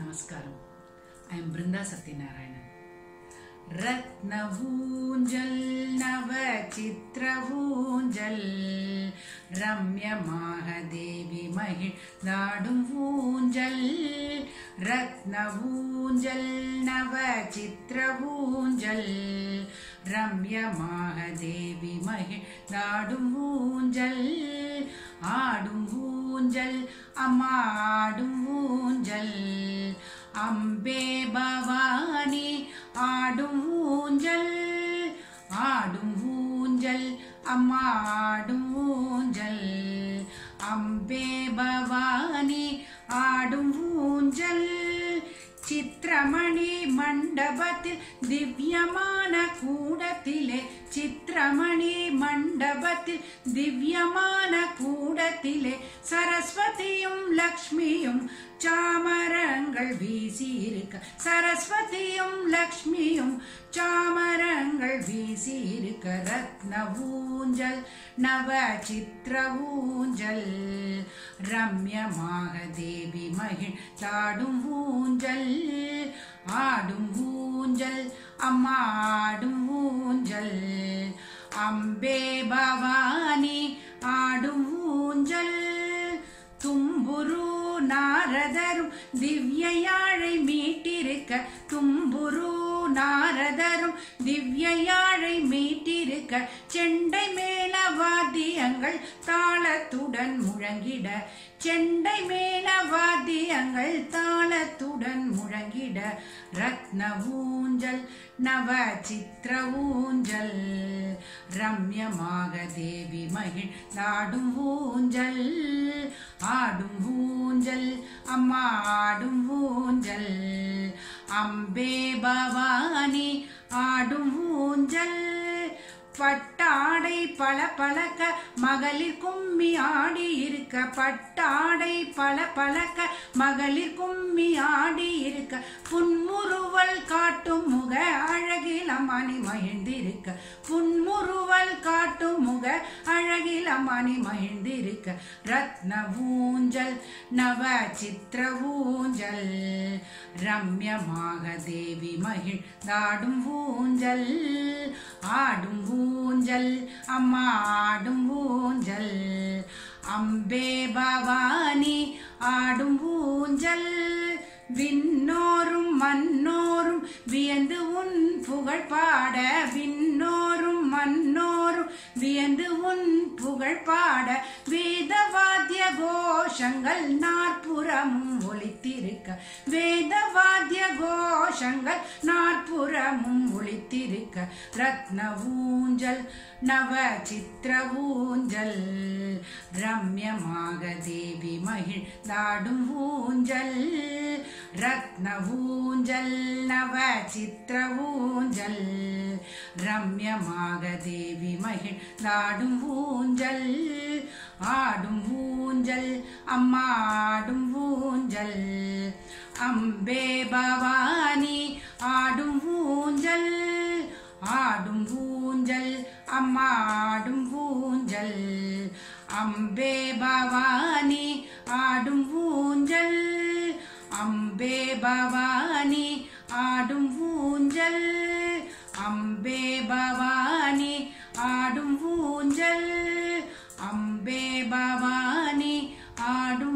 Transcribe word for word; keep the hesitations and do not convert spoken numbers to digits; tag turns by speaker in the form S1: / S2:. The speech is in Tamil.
S1: Namaskaram. I am Brinda Satyanarayanan. Ratnavunjal Navachitravunjal Ramya Mahadevi Mahil Dadum Vunjal Ratnavunjal Navachitravunjal Ramya Mahadevi Mahil Dadum Vunjal Adum Vunjal Amadum Vunjal Ambe Bhavani Adum Vunjal Adum Vunjal Amadum Vunjal Ambe Bhavani Adum Vunjal Chitramani Mandabatil Divyamana Kudatile Chitramani Mandabatil Divyamana Kudatile Sarasvatiyum Lakshmiyum Chamarangal Visirika Sarasvatiyum Lakshmiyum Chamarangal Visirika Ratnavunjal Navachitravunjal Ramya Mahadevi Mahil Dadum Vunjal Adum Vunjal Amadum Vunjal Ambe Bhavani Adum Vunjal Tumburu Naradarum Divyayazhai மீட்டிருக்க Tumburu நாரதரும் திவ்யயாழை மீட்டிருக்க செண்டை மேல வாத்தியங்கள் தாளத்துடன் முழங்கிட செண்டை மேல வாத்தியங்கள் தாளத்துடன் முழங்கிட ரத்னவூஞ்சல் நவசித்ரவூஞ்சல் ரம்யமாக தேவி மகிழ் நாடும் ஊஞ்சல் ஆடும் ஊஞ்சல் அம்மா ஆடும் ஊஞ்சல் அம்பே பவானி ஆடும் ஊஞ்சல் பட்டாடை பல பழக்க மகளிர் கும்மி ஆடி இருக்க பட்டாடை பல பழக்க மகளிர் கும்மி ஆடி இருக்க புன்முறுவல் காட்டும் முக அழகில் அம்மானி மகிழ்ந்திருக்க புன்முறுவல் காட்டும் முக அழகில் அம்மானி மகிழ்ந்திருக்க ரத்னவூஞ்சல் நவசித்ரவூஞ்சல் ரம்யமாக தேவி மகிழ் தாடும் ஊஞ்சல் ஆடும் ஊஞ்சல் அம்மா ஆடும் ஊஞ்சல் அம்பே பவானி ஆடும் ஊஞ்சல் விண்ணோரும் மன்னோரும் வியந்து உன் புகழ் பாட விண்ணோரும் மன்னோரும் வியந்து உன் புகழ் பாட வேதவாத்திய கோஷங்கள் நாற்புறமும் ஒலித்திருக்க வேதவாத்திய கோஷங்கள் நாற்புறமும் ஒலித்திருக்க ரத்னவூஞ்சல் நவசித்ரவூஞ்சல் ரம்யமாக தேவி மகிழ் தாடும் ஊஞ்சல் ரத்னவூஞ்சல் நவசித்ரவூஞ்சல் ரம்யமாக தேவி மகிழ் தாடும் ஊஞ்சல் ஆடும் ஊஞ்சல் அம்மா ஆடும் ஊஞ்சல் அம்பே பவானி ஆடும் ஊஞ்சல் ஆடும் ஊஞ்சல் அம்மா ஆடும் ஊஞ்சல் அம்பே பவானி ஆடும் ஊஞ்சல் அம்பே பவானி ஆடும் ஊஞ்சல் அம்பே பவானி ஆடும் ஊஞ்சல் அம்பே பவானி ஆடும்